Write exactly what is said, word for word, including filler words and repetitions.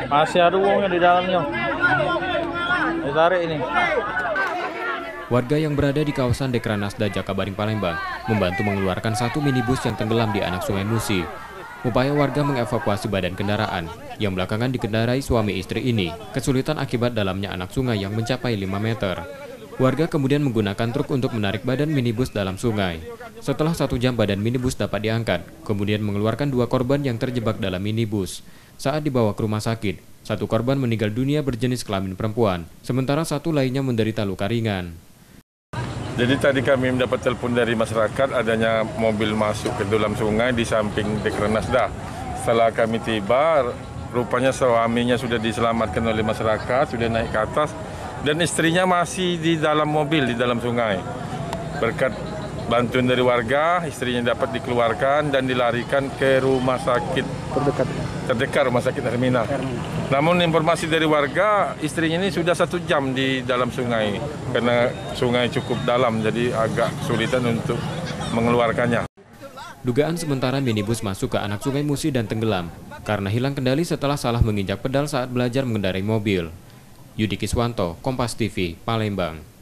Masih ada uangnya di dalamnya. Ditarik ini. Warga yang berada di kawasan Dekranasda Jakabaring Palembang membantu mengeluarkan satu minibus yang tenggelam di anak Sungai Musi. Upaya warga mengevakuasi badan kendaraan yang belakangan dikendarai suami istri ini kesulitan akibat dalamnya anak sungai yang mencapai lima meter. Warga kemudian menggunakan truk untuk menarik badan minibus dalam sungai. Setelah satu jam badan minibus dapat diangkat, kemudian mengeluarkan dua korban yang terjebak dalam minibus. Saat dibawa ke rumah sakit, satu korban meninggal dunia berjenis kelamin perempuan, sementara satu lainnya menderita luka ringan. Jadi tadi kami mendapat telepon dari masyarakat adanya mobil masuk ke dalam sungai di samping Dekranasda. Setelah kami tiba, rupanya suaminya sudah diselamatkan oleh masyarakat, sudah naik ke atas, dan istrinya masih di dalam mobil, di dalam sungai. Berkat bantuan dari warga, istrinya dapat dikeluarkan dan dilarikan ke rumah sakit terdekat, terdekat rumah sakit Hermina. Namun informasi dari warga, istrinya ini sudah satu jam di dalam sungai karena sungai cukup dalam, jadi agak kesulitan untuk mengeluarkannya. Dugaan sementara minibus masuk ke anak Sungai Musi dan tenggelam karena hilang kendali setelah salah menginjak pedal saat belajar mengendarai mobil. Yudi Kiswanto, Kompas T V, Palembang.